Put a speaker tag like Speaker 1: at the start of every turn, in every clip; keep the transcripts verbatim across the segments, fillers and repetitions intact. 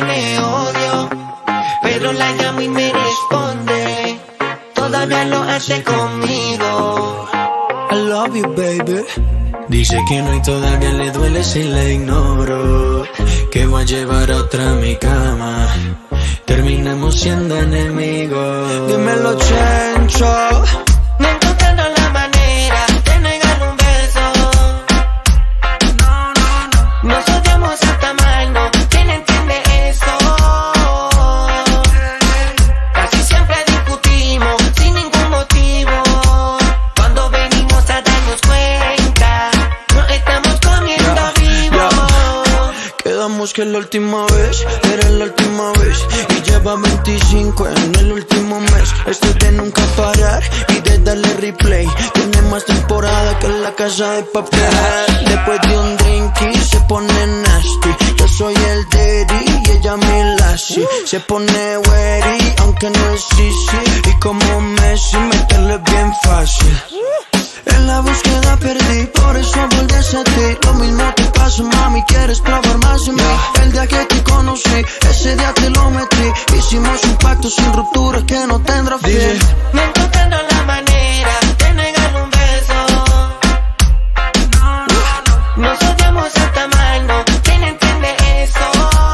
Speaker 1: tiene odio, pero la llamo y me responde. Todavía lo hace conmigo.
Speaker 2: I love you, baby. Dice que no y todavía le duele si la ignoro. Que voy a llevar a otra a mi cama. Terminamos siendo enemigos. Dímelo, Chencho.
Speaker 1: No encontrando la manera de negar un beso.
Speaker 2: No, no, no.
Speaker 1: Nos odiamos hasta mal, no. ¿Quién entiende eso? Casi siempre discutimos sin ningún motivo. Cuando venimos a darnos cuenta, nos estamos comiendo
Speaker 2: yeah,
Speaker 1: vivos.
Speaker 2: Yeah. Quedamos que la última vez era la última vez. Y lleva veinticinco en el último mes. Esto es de nunca parar y de darle replay. Tiene más temporada que la Casa de Papel. Después de un drink y se pone nasty. Yo soy el daddy y ella mi lassie. Se pone wary aunque no es easy. Y como Messi meterle bien fácil. En la búsqueda perdí, por eso volví a ti. Lo mismo te pasó, mami, quieres probar más de mí. El día que te conocí, ese día te lo metí. Hicimos un pacto sin ruptura que no tendrá fin.
Speaker 1: No encontrando la manera de negar un beso. Nos odiamos hasta mal, no. ¿Quién entiende eso?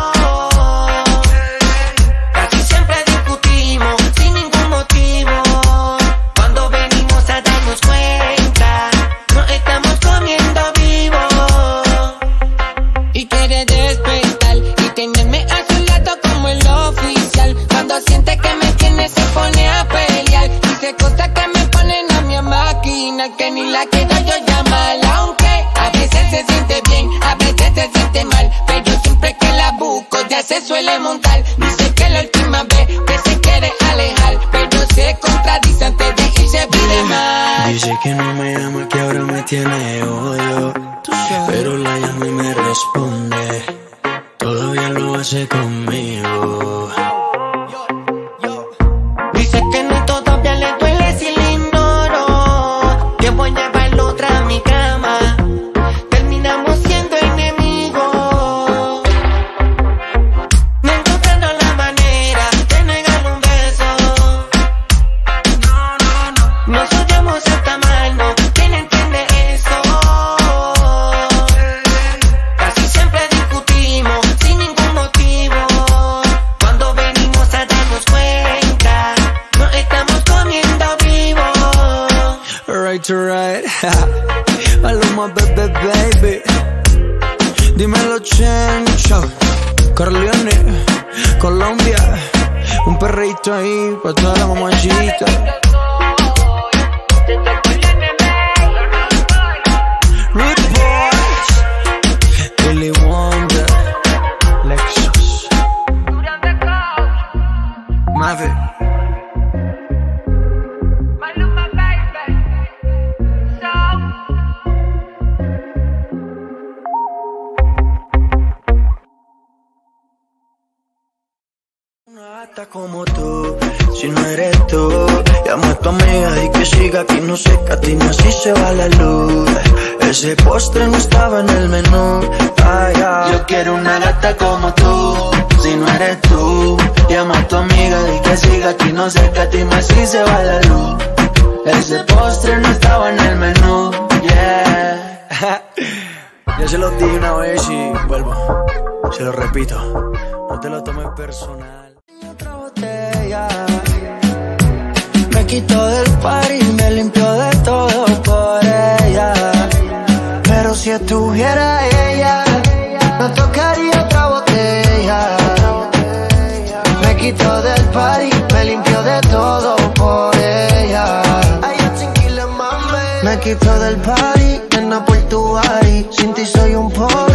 Speaker 1: Casi siempre discutimos sin ningún motivo. Cuando venimos a darnos cuenta, nos estamos comiendo vivos.
Speaker 3: Y quiere despertar y tenerme a su lado como el oficial. Cuando siente que me tiene se pone a pelear. Dice cosas que me ponen a mi máquina, que ni la quiero yo llamar. Aunque a veces se siente bien, a veces se siente mal, pero siempre que la busco ya se suele montar. Dice que la última vez que se quiere alejar, pero se contradice antes de irse pide más.
Speaker 2: Dice que no me ama, que ahora me tiene odio. Pero la llamo y me responde. Todavía lo hace conmigo.
Speaker 1: Dice que no y todavía le duele si le ignoro. Que voy a llevarlo otra a mi cama. Terminamos siendo enemigos. No encontrando la manera de negar un beso. Nos odiamos hasta mal, no. ¿Quién entiende eso? Casi siempre discutimos sin ningún motivo. Cuando venimos a darnos cuenta, nos estamos comiendo vivos.
Speaker 2: Right to right. Maluma, baby, baby. Dímelo, Chencho. Corleone, Colombia. Un perrito ahí para toda la mamachita. Rude Boys, Willy Wonder, Lexus, Maverick. Una gata como tú, si no eres tú, llama a tu amiga y que siga aquí, no se catina si se va la luz. Ese postre no estaba en el menú. Ay, ay. Yo quiero una gata como tú, si no eres tú, llama a tu amiga y que siga aquí, no se catina si se va la luz. Ese postre no estaba en el menú. Yeah. Ya se lo dije una vez y vuelvo, se lo repito, no te lo tomes personal. Otra botella me quitó del party, me limpió de todo por ella. Pero si estuviera ella, no tocaría otra botella. Me quitó del party, me limpió de todo por ella. Me quitó del party, nena por tu body. Sin ti soy un pobre.